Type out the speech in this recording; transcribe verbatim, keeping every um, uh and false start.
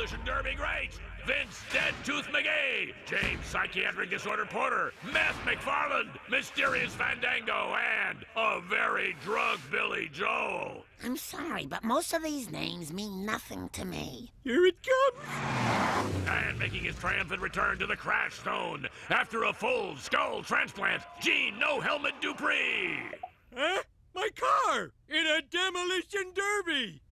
Demolition Derby greats, Vince Dead Tooth McGee, James Psychiatric Disorder Porter, Meth McFarland, Mysterious Fandango, and a very drunk Billy Joel. I'm sorry, but most of these names mean nothing to me. Here it comes! And making his triumphant return to the Crash Zone after a full skull transplant, Gene No Helmet Dupree. Huh? My car! In a demolition derby!